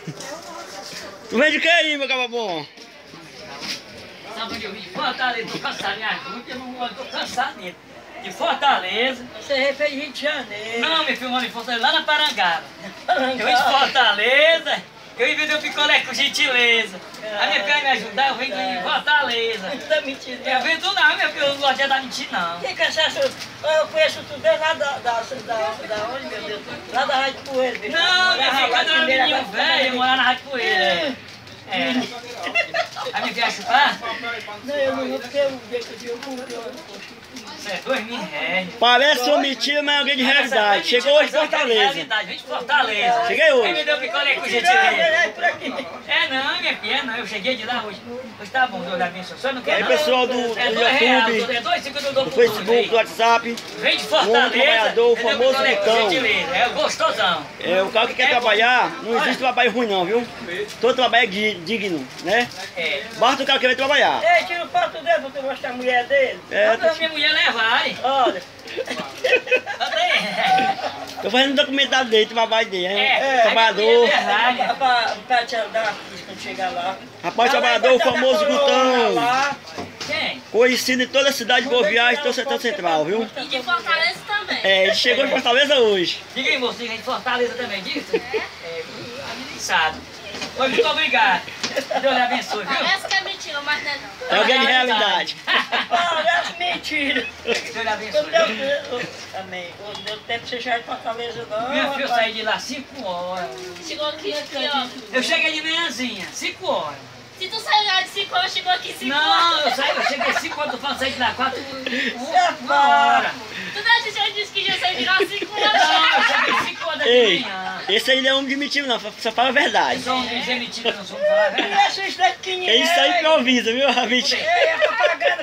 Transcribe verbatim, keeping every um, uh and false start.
Tu vem de que aí, meu cabo bom? Sabe onde eu vim? De Fortaleza, tô cansado, minha junta, eu não tô cansado mesmo. De Fortaleza. Você fez Rio de Janeiro. Não, me filmando em Fortaleza, lá na Parangaba. Eu vim de Fortaleza, eu vim vender o picolé com gentileza. A minha filha me ajudar, eu venho de Fortaleza. Não tá mentindo. Eu vendo não, meu filho, eu não gosto de dar mentira, não. Que cachaça? Eu conheço tudo desde lá da, da, da, da onde, meu Deus? Lá da Rádio Poeira. bicho. Não, minha filha, quando eu era Primeira menino vez. velho, eu morava na Rádio Poeira. É. É. A minha filha chupar? Não, eu não vou porque eu dia que eu vi, eu eu- Isso é dois mil reais. Parece uma mentira, mas é alguém de realidade. Chegou hoje em Fortaleza. Realidade, vem de Fortaleza. Cheguei hoje. Aí me deu picolé com Não, gentileza. é por aqui. É não, minha filha, é não. Eu cheguei de lá hoje. Hoje tá bom, Deus abençoe. Só não quer Aí, não. pessoal do, do É dois reais, YouTube, é dois cinco eu dou do pro Facebook, do WhatsApp. Vem de O Fortaleza. trabalhador, o me deu famoso picolé com Lucão. gentileza. É o gostosão. É, o cara que quer trabalhar, não existe trabalho ruim não, viu? Todo trabalho é di- digno, né? É. Basta o cara querer trabalhar. Ei, tira o foto dele pra tu mostrar a mulher dele. É, Pra minha mulher levar. Olha. tô fazendo um documentário dele, trabalho dele, hein? É, Trabalhador. Pra, pra, pra te andar quando chegar lá. Rapaz, trabalhador, o famoso Gutão. Lá. Quem? Conhecido em toda a cidade de Boa Viagem, todo o setor central, viu? E de Fortaleza também. É, ele chegou em Fortaleza hoje. Diga aí, mocinha, de Fortaleza também, disso? É. É, a menina sabe. Oi, muito obrigado. Deus lhe abençoe, viu? Parece que é mentira, mas não é não. É alguém de realidade. Parece mentira. Deus lhe Meu abençoe. Deus, amém. Não deu tempo de você chegar de Fortaleza, não. Minha filha, eu rapaz. saí de lá cinco horas. Chegou aqui, aqui, ó. Eu cheguei de manhãzinha, cinco horas. Se tu saiu lá de cinco horas, chegou aqui cinco Não, eu horas. saí, eu cheguei cinco horas, tô falando, saí de lá quatro, um- uma hora. Tu não já disse que já saiu de lá cinco horas. Não, eu cheguei cinco horas da Ei, manhã. esse aí não é homem de mentira não, só fala a verdade. Só um dizer mentira, não sou falar a E verdade. essa está pequenininha. Ele só improvisa, viu, a mentira? Ei, a propaganda